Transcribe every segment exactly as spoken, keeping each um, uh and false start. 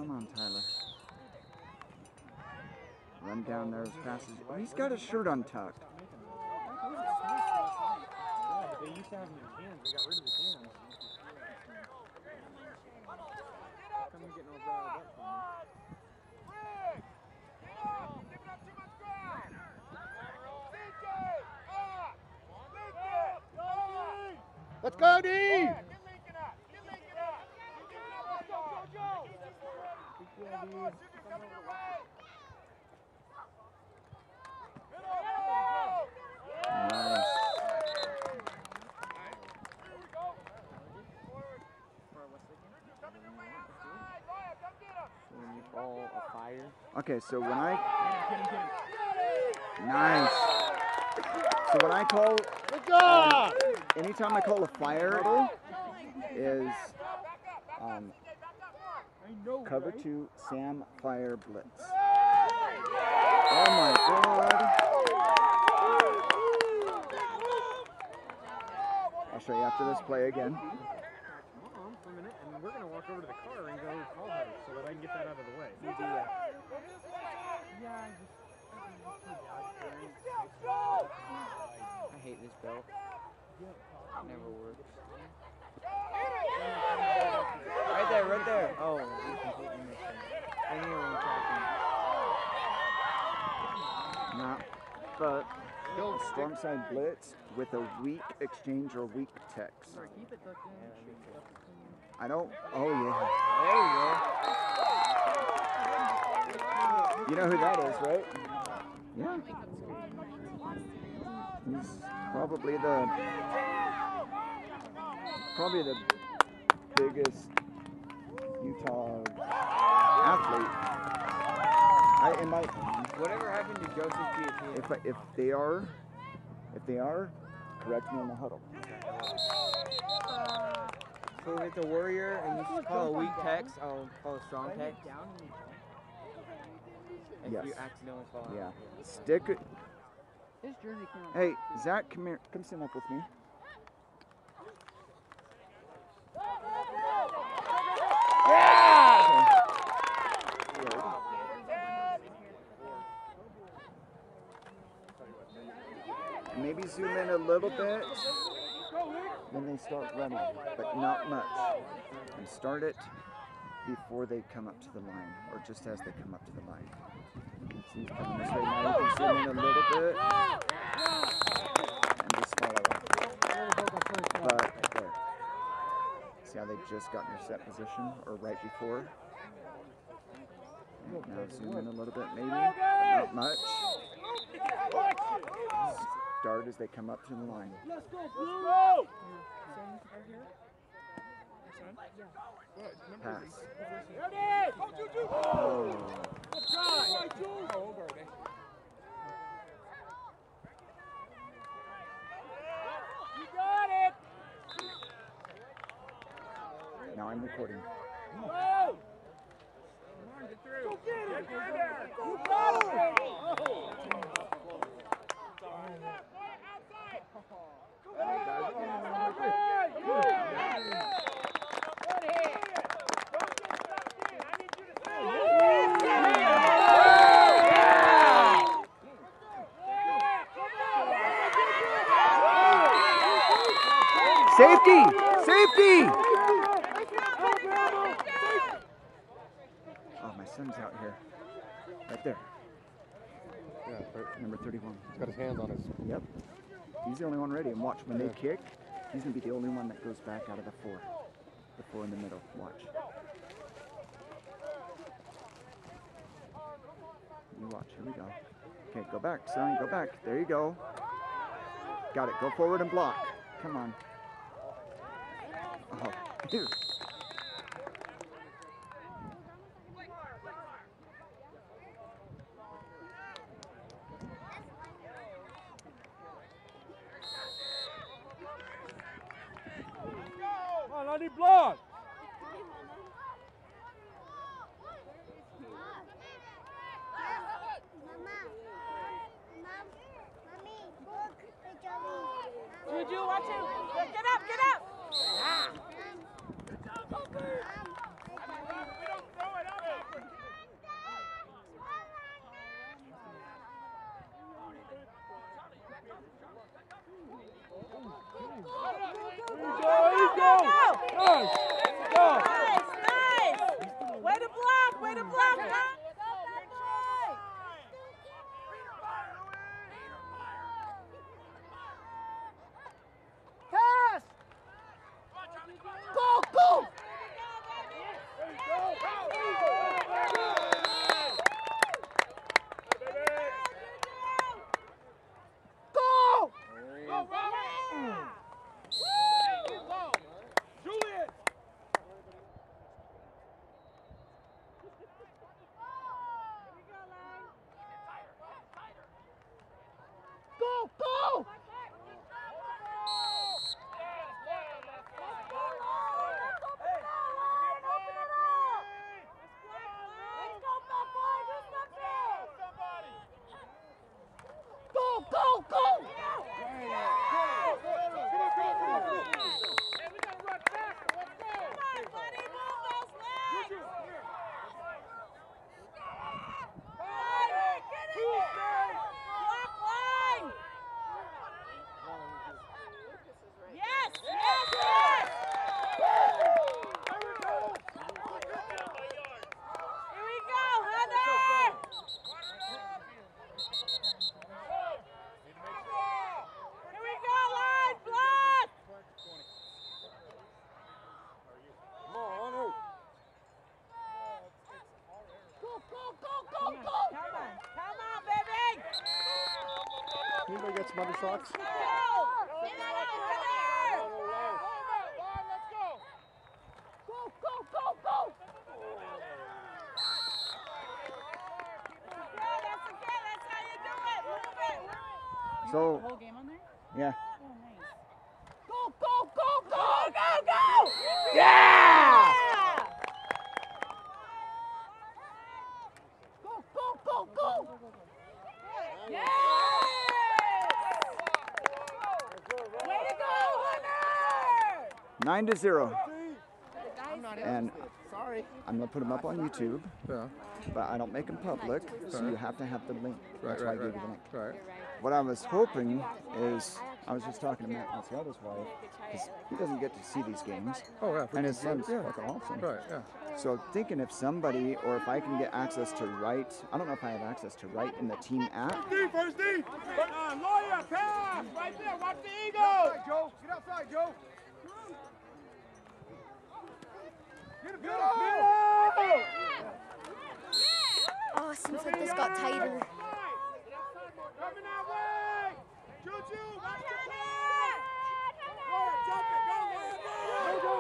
Come on, Tyler. Run down there as fast as... Oh, he's got his shirt untucked. Yeah, but they used to have them in cans. They got rid of the cans. How come you're getting all riled up for me? Let's go, D! Nice. When you call a fire. Okay, so when I... Nice. So when I call... Good job! Um, anytime I call a fire is um, cover two Sam Fire Blitz. Oh my God. I'll show you after this play again. Hold on for a minute, and we're going to walk over to the car and go call her so that I can get that out of the way. You do that. Yeah, I just... I hate this belt. It never works. Right there, right there. Oh, you completely missed it. I knew we were talking. Nah, but a Stormside Blitz with a weak exchange or weak text. I don't. Oh yeah. There you go. You know who that is, right? Yeah. He's probably the probably the biggest Utah athlete. I it might. Whatever happened to Joseph Giatini? If if they are, if they are, correct me in the huddle. So if it's a warrior and you call a weak text, I'll call a strong text. If Yes. you accidentally fall out. Yeah. Stick it. His jersey counts. Hey, Zach, come here. Come stand up with me. Yeah! Maybe zoom in a little bit. Then they start running, but not much. And start it before they come up to the line, or just as they come up to the line. So he's coming this way now. You can zoom in a little bit and just follow it. But there. See how they just got in their set position, or right before? And now zoom in a little bit, maybe, but not much. Start as they come up to the line. Let's go, Blue! Pass. There it is! Oh. Good try! You got it! Now I'm recording. Go! Go get it! You got it, baby! Safety! Safety! Oh, my son's out here. Right there. Yeah, right. Number thirty-one. He's got his hands on his... Yep. He's the only one ready. And watch, when they kick, he's going to be the only one that goes back out of the four. The four in the middle. Watch. You watch. Here we go. Okay, go back, son. Go back. There you go. Got it. Go forward and block. Come on. Oh, dude. Come on, I need blood! Juju, watch him. Get up, get up. Ah. We don't throw it up. Some other socks? So, Whole game on there? yeah. Oh, nice. Go, go, go, go! Go, go! Yeah! Go, go, go, go! Yes! Way to go, Hunter! Nine to zero. I'm not And interested. Sorry. I'm gonna put them up on YouTube, Yeah. but I don't make them public, so you have to have the link. Right, That's why I right, gave right. you the link. Right. What I was hoping is, I was just talking to Matt Maciato's wife, because he doesn't get to see these games, Oh, yeah. for- and his son's yeah. fucking awesome. Right, yeah. So thinking if somebody, or if I can get access to write, I don't know if I have access to write in the team app. D, first D. Uh, lawyer, pass! Right there, watch the Eagles! Joe. Get outside, Joe. Get him, get Oh, it seems like this got tighter. Coming that way! Choo-choo, watch the play! Lawyer, jump it, go, Lawyer, go!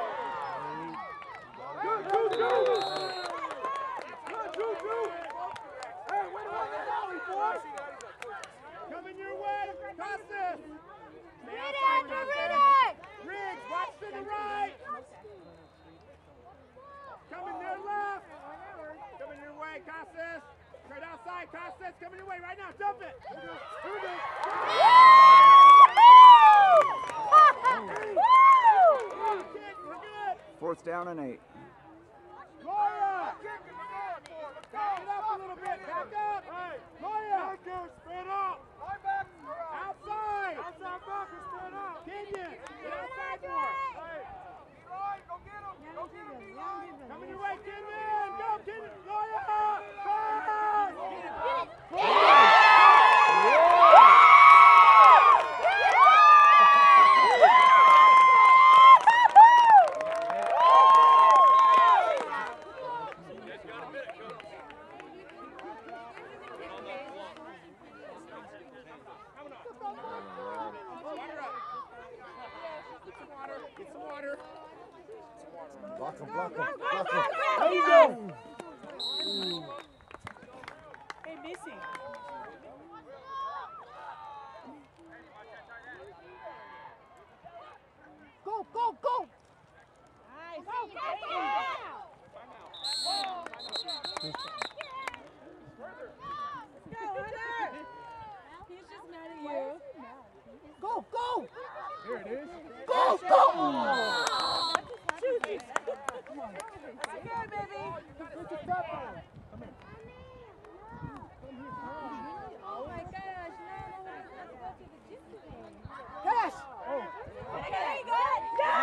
Good, good, good! Good, good, good! Hey, wait a minute, volley, boys! Coming your way, Costas! Riddick, Riddick! Riggs, watch to the right! Coming near left! Coming your way, Costas! Straight outside, Costas! Coming your way right now, jump it! Here we go, here we go! Kick, we're good! Fourth down and eight. Lawyer! Back it up a little bit, back up! Lawyer! Spread out! Outside! Outside backer, spread out! Kenyon, get outside more! Coming your way, Kenyon! Go, Kenyon! Lawyer! Pass! Get some water. Block him, block him, block him. There you go. Hey, Missy. Go, go, go! Nice. Go, go, go! Go, Hunter. He's just mad at you. Go, go! Here it is. Go, go! Choosy. Right here, baby. Oh my gosh, no, no, let's go to the gym today. Pass! There you go.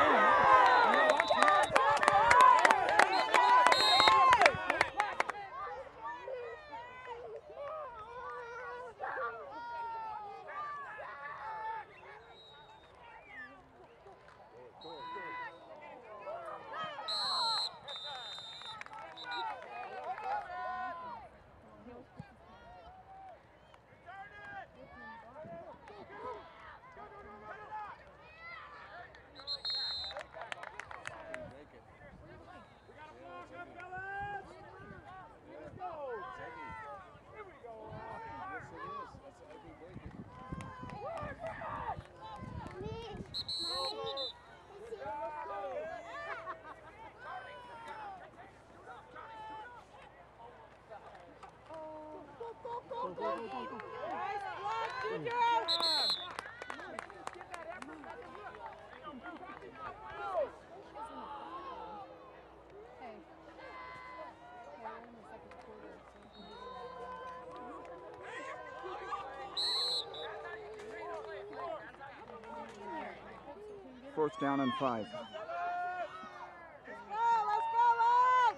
Fourth down and five. Let's go, let's go, Lon!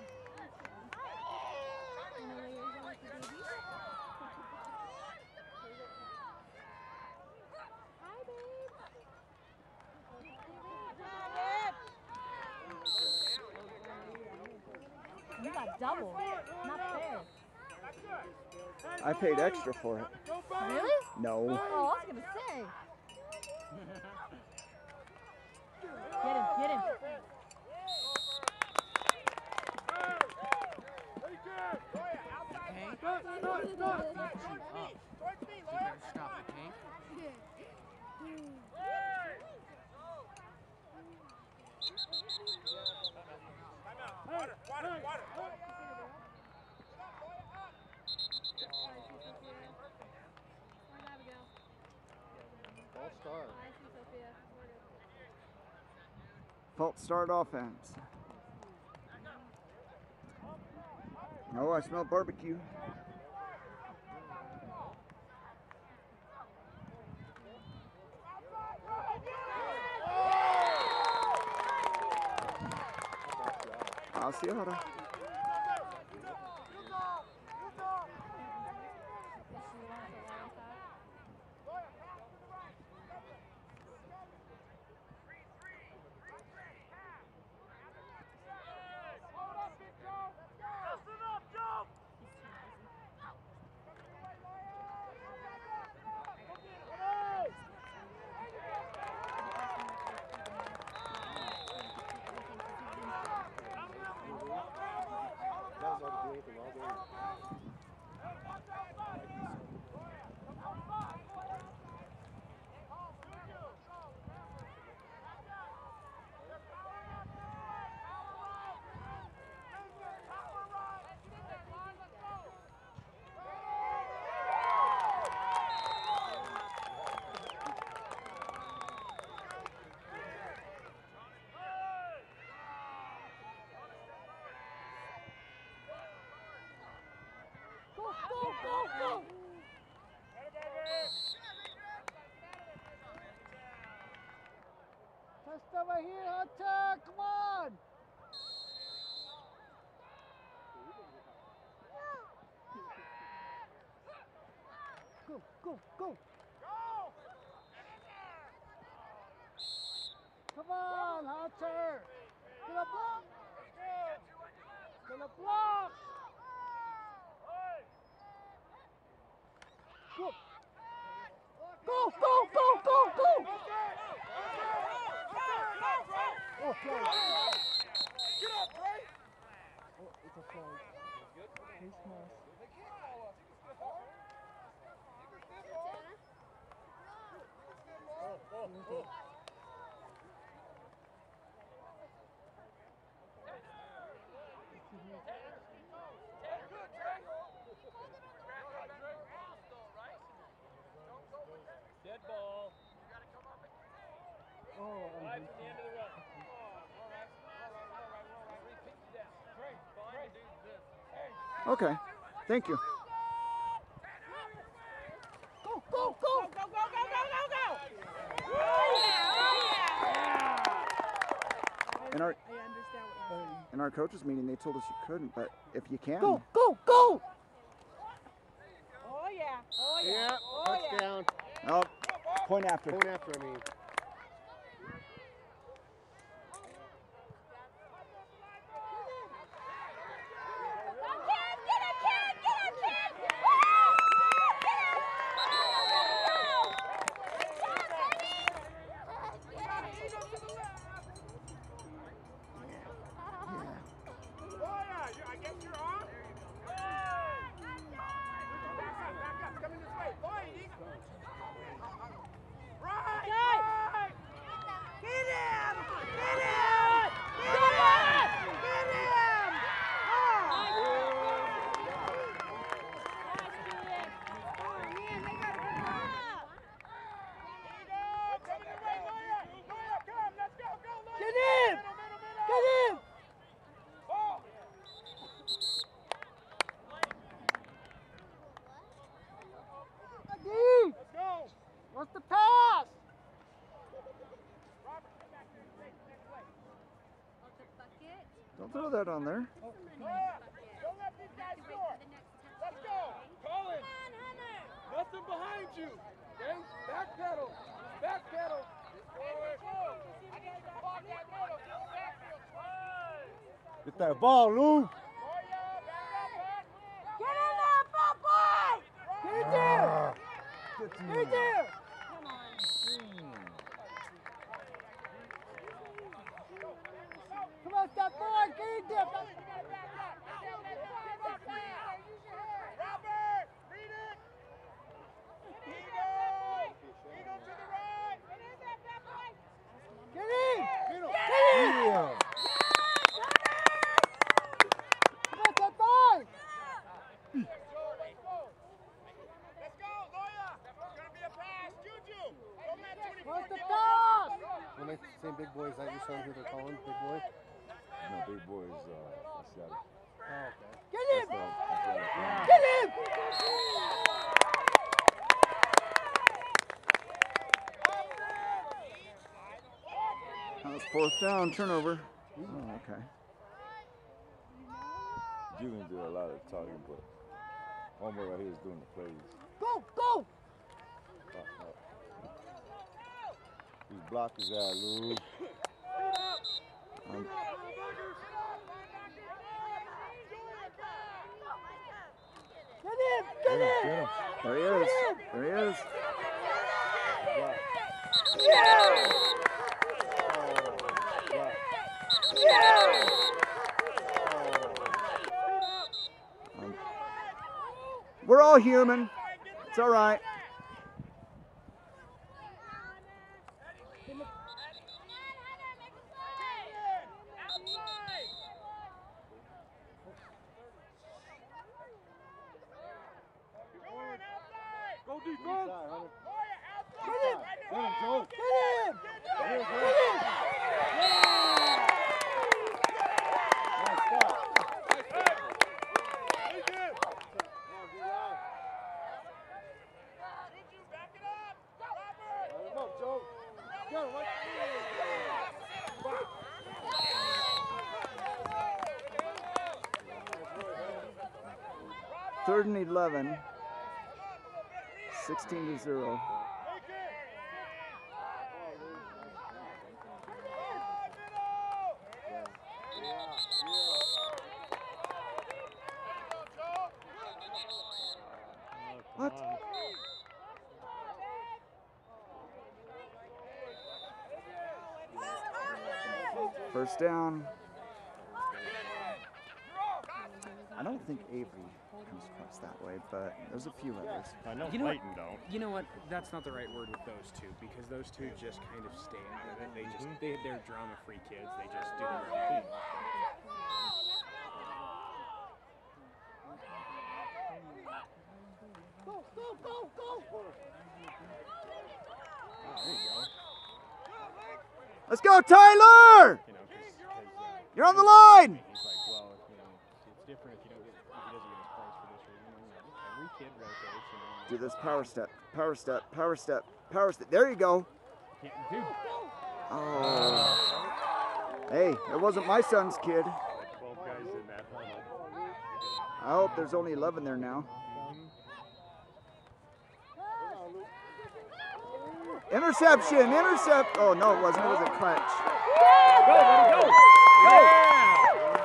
You got double. Not fair. I paid extra for it. Really? No. Oh, I was gonna say. Get him, get him. Stop, stop, stop. Towards me, towards me, Lawyer. Stop, okay? Water, water, water. False start. False start offense. Oh, I smell barbecue. Asiara. Go, go, go, go. Test over here, Hunter. Come on. Go, go, go. Come on, Hunter. Gonna block. Gonna block. Go. Go, go, go, go, go. Oh, flag. Get up, Trey. Oh, it's a flag. Face mask. Dead ball. Oh, I Five hate at the end of the run. All right, all right, all right, all right. Kick you down. Trey, fine to do this. Hey. Okay. Thank you. Go, go, go. Go, go, go, go, go, go, go! Oh, yeah, oh, yeah! In our I understand what you're saying. in our coaches meeting, they told us you couldn't, but if you can, Go, go, go. Oh, yeah, oh, yeah. Yeah, Oh, yeah. touchdown. oh, point after. Point after, I mean. Lawyer, you- I guess you're on. Back up, back up. Coming this way. Lawyer, you need- Right, right. Get him! Get him! Get him! Get him! Oh! Oh, man, they got a good one. Coming your way, Lawyer. Lawyer, come. Let's go, go, Lawyer. Get him! Middle, middle, middle. Get him. Ball. Adi, Let's go. what's the pass? Robert, come back here. Next, next way. Don't throw that on there. Lawyer, don't let these guys score. Let's go. Colin, nothing behind you. Okay? Back pedal. Back pedal. I need you to block that middle. Just backfield. Right. Get that ball, Lou. Lawyer, back up, back. Get in there, Good team. Right there. Come on, step forward. Get in there. Robert, read it. Eagle. Eagle to the right. Get in. Get in. Yeah. Come on, step forward. Let's go, Loya. Gonna be a pass. Juju. Don't let twenty-four What's the get pass? When they same big boy, is that your son who they're calling? Big boy? No, big boy is uh, athletic. Oh, okay. Get in. That's the athletic one. Get in. That was fourth down, turnover. Oh, okay. Julian did a lot of talking, but homeboy right here is doing the plays. Go, go. Uh, uh. He's blocked his eye, Lou. Um, Get in. Get in. there he is. There he is. Yeah. Yeah. Um, we're all human. It's all right. Go defense. Get in. Get him, Joe. Get in. Get him, Get Joe. in. Nice spot. Line him up, Joe. Get him, right? Third and eleven. Sixteen to zero. What? First down. I don't think Avery comes across that way, but there's a few others. I know You know what? Clayton don't. You know what? That's not the right word with those two because those two just kind of stay out of it. They just they, they're drama-free kids. They just do their own thing. Go, go, go, go. Let's go, Tyler! You know, because You're on the line! he's like, well, you know, it's different if you don't get if he doesn't get his price for this reason. You know, every kid rotates. You know, Do this power step, power step, power step, power step. There you go. can't, dude, Oh. Hey, it wasn't my son's kid. Like twelve guys in that huddle. I hope there's only eleven there now. Interception, intercept. Oh, no, it wasn't. It was a clutch. go, buddy, go, go.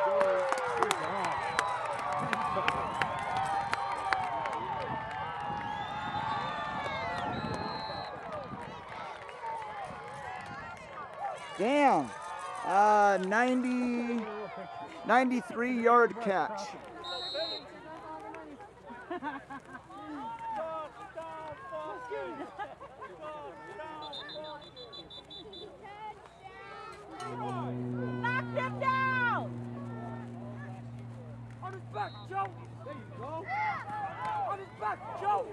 Damn. Uh, ninety, ninety-three yard catch. Knock him down! On his back, Joe. There you go. On his back, Joe.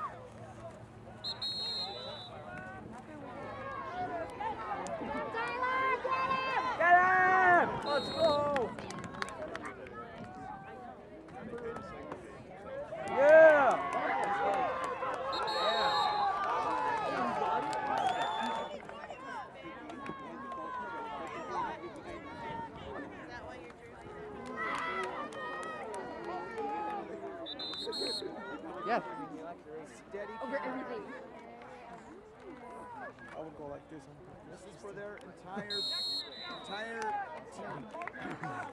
Get him! Let's go. Yeah. Yeah. Steady. Over everything. I would go like this. This is for their entire, entire team.